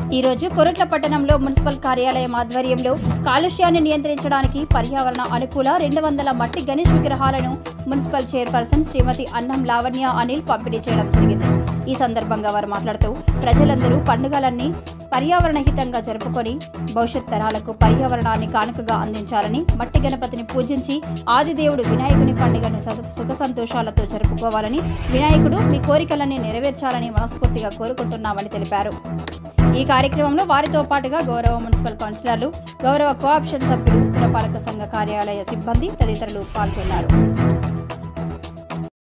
ఈ రోజు కొరుట్ల పట్టణంలో మున్సిపల్ కార్యాలయం ఆధ్వర్యంలో కాలుష్యాన్ని నియంత్రించడానికి పర్యావరణ అనుకూల 200 మట్టి గణేష్ విగ్రహాలను మున్సిపల్ చైర్పర్సన్ శ్రీమతి అన్నం లావణ్య అనిల్ పంపిణీ చేయడం జరిగింది. ఈ సందర్భంగా వారు మాట్లాడుతూ ప్రజలందరూ పండుగలన్నీ పర్యావరణ హితంగా జరుపుకొని భవిష్యత్ తరాలకు పర్యావరణాన్ని కానుకగా అందించాలని, మట్టి గణపతిని పూజించి ఆదిదేవుడు వినాయకుని పండుగను సుఖ సంతోషాలతో జరుపుకోవాలని, వినాయకుడు మీ కోరికలన్నీ నెరవేర్చాలని మనస్ఫూర్తిగా కోరుకుంటున్నామని తెలిపారు. ఈ కార్యక్రమంలో వారితో పాటుగా గౌరవ మున్సిపల్ కౌన్సిలర్లు, గౌరవ కోఆప్షన్ సభ్యులు, పురపాలక సంఘ కార్యాలయ సిబ్బంది తదితరులు పాల్గొన్నారు.